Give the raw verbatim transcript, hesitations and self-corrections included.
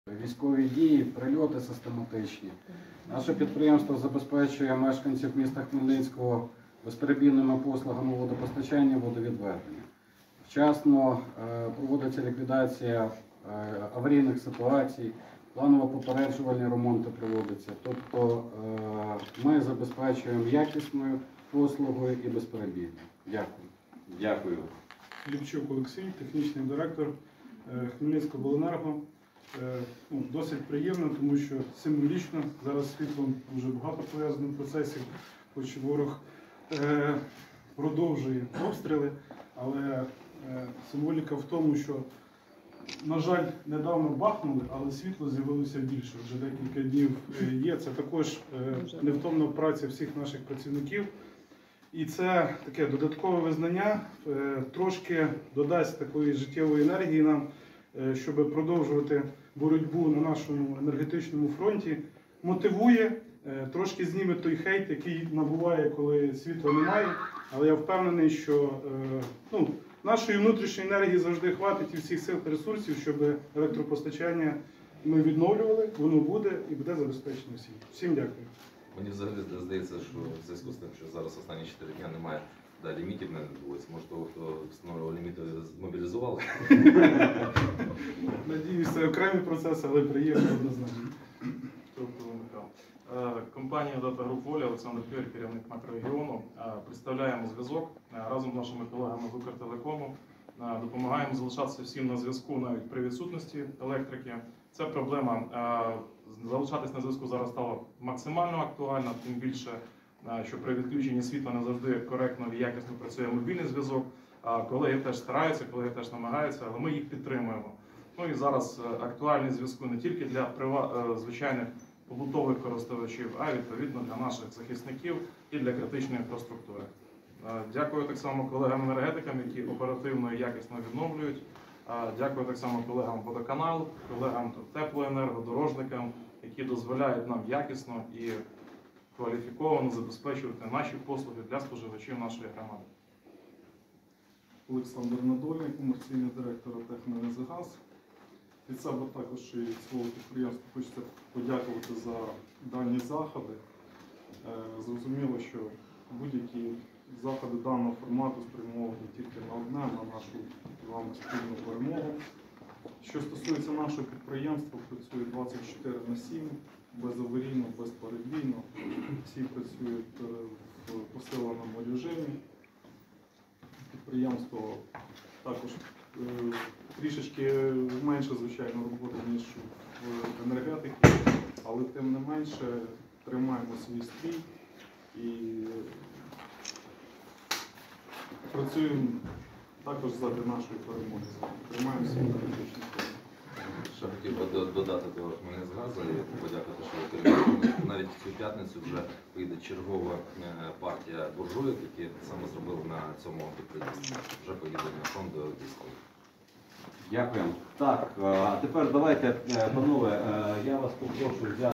Військові дії, прильоти систематичні. Наше підприємство забезпечує мешканців міста Хмельницького безперебійними послугами водопостачання і водовідведення. Вчасно проводиться ліквідація аварійних ситуацій, планово-попереджувальні ремонти проводяться. Тобто ми забезпечуємо якісною послугою і безперебійною. Дякую. Дякую. Лівчук Олексій, технічний директор Хмельницького обленерго. Ну, досить приємно, тому що символічно зараз світлом дуже багато пов'язаних процесів, хоч ворог е, продовжує обстріли, але е, символіка в тому, що, на жаль, недавно бахнули, але світло з'явилося більше, вже декілька днів є. Це також е, невтомна праця всіх наших працівників. І це таке додаткове визнання, е, трошки додасть такої життєвої енергії нам, щоб продовжувати боротьбу на нашому енергетичному фронті, мотивує, трошки зніме той хейт, який набуває, коли світла немає. Але я впевнений, що ну, нашої внутрішньої енергії завжди хватить і всіх сил та ресурсів, щоб електропостачання ми відновлювали, воно буде і буде забезпечено всім. Всім дякую. Мені взагалі здається, що в зв'язку з тим, що зараз останні чотири дні немає да, лімітів, не відбувається. Може, того, хто встановлював ліміти, змобілізували? Надіюсь, це окремий процес, але приємно однозначно. Компанія Data Group Воля, Олександр Фєр, керівник макрорегіону. Представляємо зв'язок разом з нашими колегами з Укртелекому. Допомагаємо залишатися всім на зв'язку навіть при відсутності електрики. Це проблема. Залишатись на зв'язку зараз стало максимально актуально, тим більше, що при відключенні світла не завжди коректно і якісно працює мобільний зв'язок. Колеги теж стараються, колеги теж намагаються, але ми їх підтримуємо. Ну і зараз актуальність зв'язку не тільки для прива... звичайних побутових користувачів, а й відповідно для наших захисників і для критичної інфраструктури. Дякую так само колегам-енергетикам, які оперативно і якісно відновлюють. Дякую так само колегам водоканал, колегам теплоенерго, дорожникам, які дозволяють нам якісно і кваліфіковано забезпечувати наші послуги для споживачів нашої громади. Олександр Надольний, комерційний директор АТ «Хмельницькгаз». Від себе також і свого підприємства хочеться подякувати за дані заходи. Зрозуміло, що будь-які заходи даного формату спрямовані тільки на одне, на нашу з вами спільну перемогу. Що стосується нашого підприємства, працює двадцять чотири на сім, безаварійно, безперебійно. Всі працюють в посиленому режимі. Підприємство також е, трішечки менше, звичайно, роботи, ніж в енергетиці, але тим не менше тримаємо свій стрій і працюємо також заради нашої перемоги. Тримаємо свій енергетичний фонд. Ще хотів би додати до Хмельницькгазу і подякувати, що ви керівник. Навіть в цю п'ятницю вже вийде чергова партія буржуїк, які саме зробили на цьому підприємстві. Вже поїде на фонд військових. Дякую. Так, а тепер давайте, панове, я вас попрошу взяти.